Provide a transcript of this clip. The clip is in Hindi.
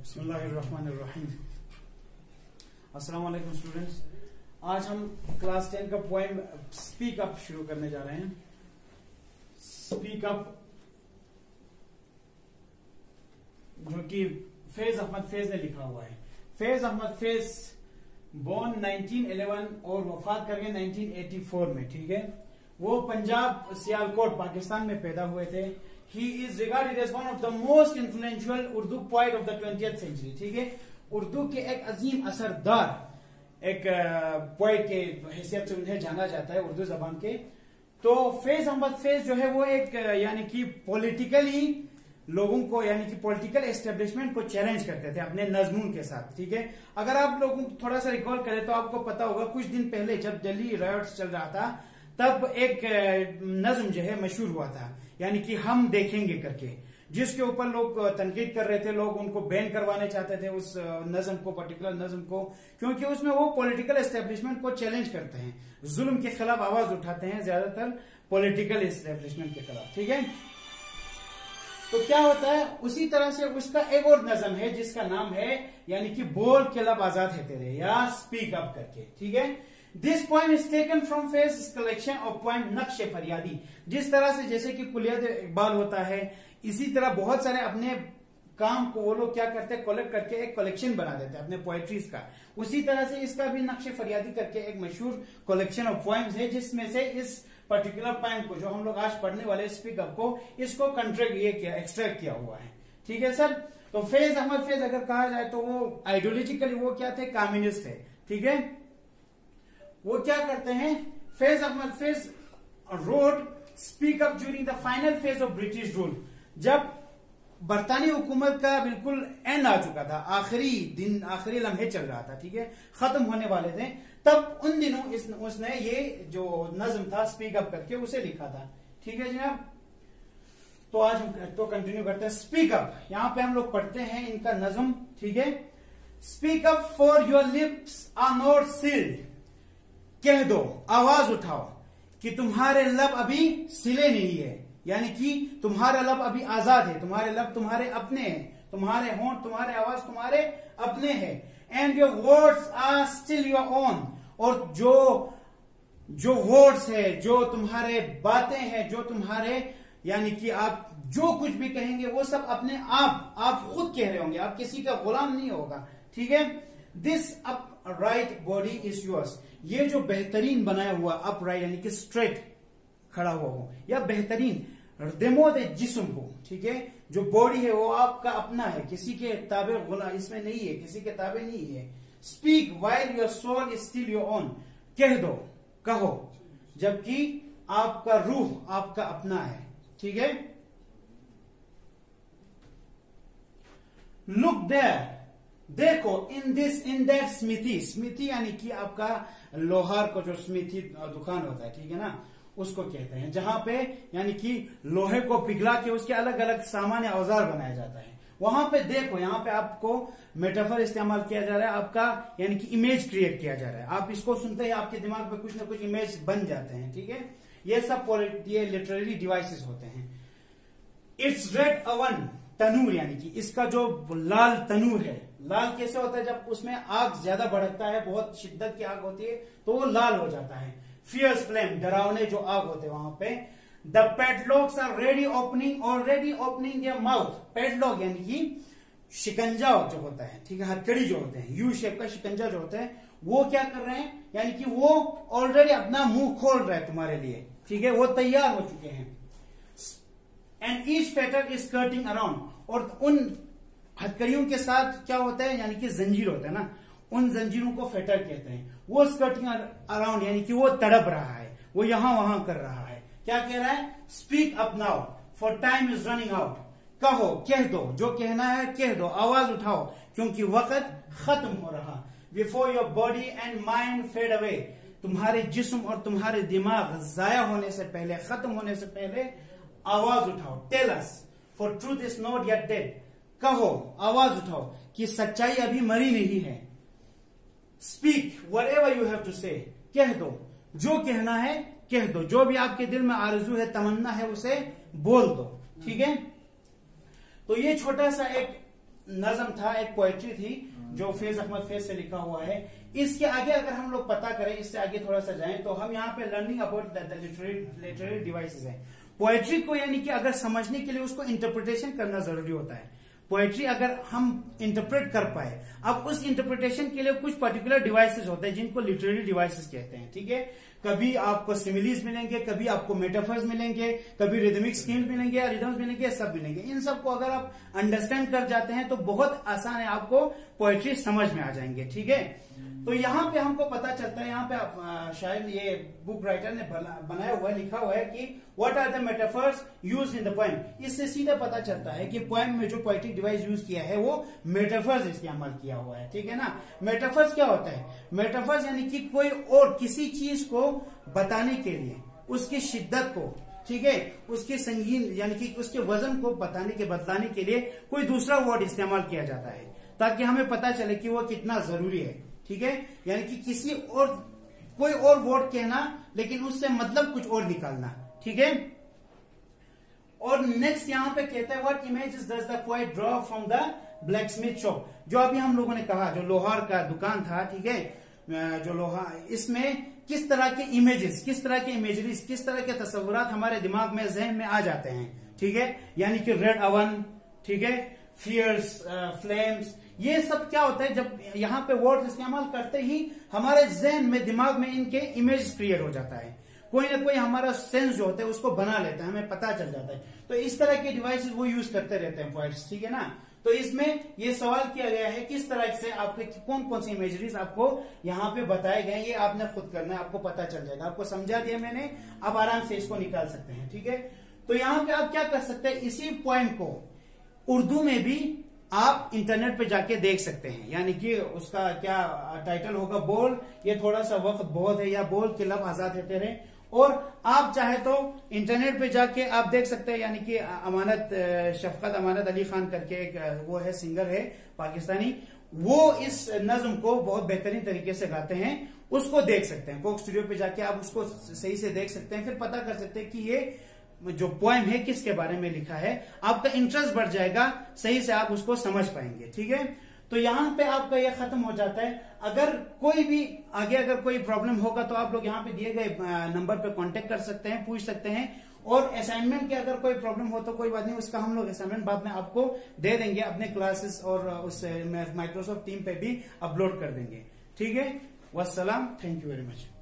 बिस्मिल्लाहिर्रहमानिर्रहीम। अस्सलाम वालेकुम स्टूडेंट्स। आज हम क्लास 10 का पोएम स्पीक अप शुरू करने जा रहे हैं। स्पीक अप जो कि फैज अहमद फैज ने लिखा हुआ है। फैज अहमद फैज बोर्न 1911 और वफात कर गए 1984 में। ठीक है, वो पंजाब सियालकोट पाकिस्तान में पैदा हुए थे। He is regarded as one of the most influential Urdu poet of the 20th century। ठीक है, उर्दू के एक अजीम असरदार एक पोएट के हैसियत से उन्हें जाना जाता है उर्दू जबान के। तो फैज अहमद फैज जो है वो एक यानी कि पॉलिटिकली लोगों को यानी कि पॉलिटिकल एस्टेब्लिशमेंट को चैलेंज करते थे अपने नज्मों के साथ। ठीक है, अगर आप लोगों को थोड़ा सा रिकॉल करें तो आपको पता होगा कुछ दिन पहले जब दिल्ली रायट्स चल रहा था तब एक नज्म जो है मशहूर हुआ था, यानी कि हम देखेंगे करके, जिसके ऊपर लोग तनकीद कर रहे थे। लोग उनको बैन करवाने चाहते थे उस नज्म को, पर्टिकुलर नज्म को, क्योंकि उसमें वो पॉलिटिकल एस्टेब्लिशमेंट को चैलेंज करते हैं, जुल्म के खिलाफ आवाज उठाते हैं, ज्यादातर पॉलिटिकल एस्टेब्लिशमेंट के खिलाफ। ठीक है, तो क्या होता है उसी तरह से उसका एक और नज्म है जिसका नाम है यानी कि बोल के लब आजाद है तेरे, या स्पीक अप करके। ठीक है, this poem is taken from Faiz collection of poem Naqshe Faryadi. जिस तरह से जैसे कि कुलियत इकबाल होता है, इसी तरह बहुत सारे अपने काम को वो लोग क्या करते हैं, कलेक्ट करके एक कलेक्शन बना देते हैं अपने पोएट्रीज का। उसी तरह से इसका भी नक्शे फरियादी करके एक मशहूर कलेक्शन ऑफ पोएम्स है, जिसमें से इस पर्टिकुलर पोएम को जो हम लोग आज पढ़ने वाले स्पीक अप को, इसको एक्सट्रैक्ट किया हुआ है। ठीक है सर, तो फैज अहमद फैज अगर कहा जाए तो वो आइडियोलॉजिकली वो क्या थे, कम्युनिस्ट थे। ठीक है, वो क्या करते हैं, Faiz Ahmad Faiz wrote speak up during the final phase of British rule. जब बरतानी हुकूमत का बिल्कुल एंड आ चुका था, आखिरी दिन, आखिरी लम्हे चल रहा था, ठीक है, खत्म होने वाले थे, तब उन दिनों उसने ये जो नज्म था स्पीक अप करके उसे लिखा था। ठीक है जनाब, तो आज हम तो कंटिन्यू करते हैं। स्पीक अप, यहां पे हम लोग पढ़ते हैं इनका नज्म। ठीक है, speak up for your lips are not sealed. कह दो, आवाज उठाओ कि तुम्हारे लब अभी सिले नहीं है, यानी कि तुम्हारा लब अभी आजाद है, तुम्हारे लब तुम्हारे अपने हैं, तुम्हारे होंठ, तुम्हारे आवाज तुम्हारे अपने हैं। And your words are still your own. और जो वर्ड्स है, जो तुम्हारे बातें हैं, जो तुम्हारे यानी कि आप जो कुछ भी कहेंगे वो सब अपने आप खुद कह रहे होंगे, आप किसी का गुलाम नहीं होगा। ठीक है, this upright body is yours. ये जो बेहतरीन बनाया हुआ अपराइट यानी कि स्ट्रेट खड़ा हुआ हो, या बेहतरीन देमोद जिस्म हो, ठीक है, जो बॉडी है वो आपका अपना है, किसी के ताबे गुलाम इसमें नहीं है, किसी के ताबे नहीं है। Speak while your soul is still your own. कह दो, कहो, जबकि आपका रूह आपका अपना है। ठीक है, लुक देयर, देखो, इन दैट स्मिथी। स्मिथी यानी कि आपका लोहार को जो स्मिथी दुकान होता है, ठीक है ना, उसको कहते हैं, जहां पे यानी कि लोहे को पिघला के उसके अलग अलग सामान या औजार बनाया जाता है। वहां पे देखो, यहां पे आपको मेटाफर इस्तेमाल किया जा रहा है, आपका यानी कि इमेज क्रिएट किया जा रहा है। आप इसको सुनते ही आपके दिमाग में कुछ ना कुछ इमेज बन जाते हैं। ठीक है, ये सब ये लिटरेरी डिवाइसेस होते हैं। इट्स रेड अवन, तनूर यानी कि इसका जो लाल तनूर है, लाल कैसे होता है, जब उसमें आग ज्यादा भड़कता है, बहुत शिद्दत की आग होती है तो वो लाल हो जाता है। फियर्स फ्लेम, डरावने जो आग होते हैं वहां पे। The padlocks are ready opening और ready opening their mouth. Padlock यानी कि शिकंजा जो होता है, ठीक है, हथकड़ी जो होते हैं, यू शेप का शिकंजा जो होता है, वो क्या कर रहे हैं, यानी कि वो ऑलरेडी अपना मुंह खोल रहे हैं तुम्हारे लिए। ठीक है, वो तैयार हो चुके हैं। And each fetter is skirting around, और उन हथकड़ियों के साथ क्या होता है, यानी कि जंजीर होता है ना, उन जंजीरों को फेटर कहते हैं। वो स्कर्टिंग अराउंड यानी कि वो तड़प रहा है, वो यहां वहां कर रहा है। क्या कह रहा है, speak up now for time is running out. कहो, कह दो, जो कहना है कह दो, आवाज उठाओ क्योंकि वक्त खत्म हो रहा। Before your body and mind fade away. तुम्हारे जिस्म और तुम्हारे दिमाग जाया होने से पहले, खत्म होने से पहले आवाज उठाओ। Tell us for truth is not yet dead. कहो, आवाज उठाओ कि सच्चाई अभी मरी नहीं है। Speak whatever you have to say. कह दो, जो कहना है कह दो, जो भी आपके दिल में आरज़ू है, तमन्ना है, उसे बोल दो। ठीक है, तो ये छोटा सा एक नज्म था, एक पोएट्री थी जो फैज अहमद फैज से लिखा हुआ है। इसके आगे अगर हम लोग पता करें, इससे आगे थोड़ा सा जाएं तो हम यहाँ पे learning about the literary devices है। पोएट्री को यानी कि अगर समझने के लिए उसको इंटरप्रिटेशन करना जरूरी होता है। पोएट्री अगर हम इंटरप्रेट कर पाए, अब उस इंटरप्रिटेशन के लिए कुछ पर्टिकुलर डिवाइसेस होते हैं जिनको लिटरेरी डिवाइसेस कहते हैं, ठीक है। कभी आपको सिमिलीज मिलेंगे, कभी आपको मेटाफर्स मिलेंगे, कभी रिदमिक स्कीम्स मिलेंगे या रिदम्स मिलेंगे, सब मिलेंगे। इन सबको अगर आप अंडरस्टैंड कर जाते हैं तो बहुत आसान है, आपको पोएट्री समझ में आ जाएंगे, ठीक है। तो यहाँ पे हमको पता चलता है, यहाँ पे शायद ये बुक राइटर ने बनाया हुआ है, लिखा हुआ है कि what are the metaphors used in the poem. इससे सीधा पता चलता है कि पोएम में जो पोएटिक डिवाइस यूज किया है वो मेटाफर्स इस्तेमाल किया हुआ है, ठीक है ना। मेटाफर्स क्या होता है? मेटाफर्स यानी कि कोई और किसी चीज को बताने के लिए, उसकी शिद्दत को, ठीक है, उसके संगीन यानी कि उसके वजन को बताने के बतलाने के लिए कोई दूसरा वर्ड इस्तेमाल किया जाता है ताकि हमें पता चले कि वो कितना जरूरी है, ठीक है। यानी कि किसी और कोई और वर्ड कहना लेकिन उससे मतलब कुछ और निकालना, ठीक है। और नेक्स्ट यहाँ पे कहता है what images does the poet draw from the blacksmith shop. जो अभी हम लोगों ने कहा, जो लोहार का दुकान था, ठीक है, जो लोहार, इसमें किस तरह के इमेजेस, किस तरह के इमेजरीज, किस तरह के तस्वुरात हमारे दिमाग में, जहन में आ जाते हैं, ठीक है। यानी कि रेड अवन, ठीक है, फियर्स, फ्लेम्स, ये सब क्या होता है, जब यहाँ पे वर्ड्स इस्तेमाल करते ही हमारे जहन में, दिमाग में इनके इमेज क्रिएट हो जाता है। कोई ना कोई हमारा सेंस जो होता है उसको बना लेता है, हमें पता चल जाता है। तो इस तरह के डिवाइसेस वो यूज करते रहते हैं पोएट्स, ठीक है ना। तो इसमें ये सवाल किया गया है किस तरह से आपके कौन कौन सी इमेजरीज आपको यहाँ पे बताए गए, ये आपने खुद करना है, आपको पता चल जाएगा। आपको समझा दिया मैंने, आप आराम से इसको निकाल सकते हैं, ठीक है। तो यहाँ पे आप क्या कर सकते हैं, इसी पॉइंट को उर्दू में भी आप इंटरनेट पे जाके देख सकते हैं। यानी कि उसका क्या टाइटल होगा, बोल ये थोड़ा सा वक्त बहुत है, या बोल के लब आजाद है तेरे। और आप चाहे तो इंटरनेट पे जाके आप देख सकते हैं, यानी कि शफकत अमानत अली खान करके एक वो है, सिंगर है पाकिस्तानी, वो इस नज्म को बहुत बेहतरीन तरीके से गाते हैं, उसको देख सकते हैं। कोक स्टूडियो पे जाके आप उसको सही से देख सकते हैं, फिर पता कर सकते हैं कि ये जो पोएम है किसके बारे में लिखा है। आपका इंटरेस्ट बढ़ जाएगा, सही से आप उसको समझ पाएंगे, ठीक है। तो यहाँ पे आपका ये खत्म हो जाता है। अगर कोई भी आगे अगर कोई प्रॉब्लम होगा तो आप लोग यहाँ पे दिए गए नंबर पे कांटेक्ट कर सकते हैं, पूछ सकते हैं। और असाइनमेंट की अगर कोई प्रॉब्लम हो तो कोई बात नहीं, उसका हम लोग असाइनमेंट बाद में आपको दे देंगे, अपने क्लासेस और उस माइक्रोसॉफ्ट टीम पे भी अपलोड कर देंगे, ठीक है। वस्सलाम, थैंक यू वेरी मच।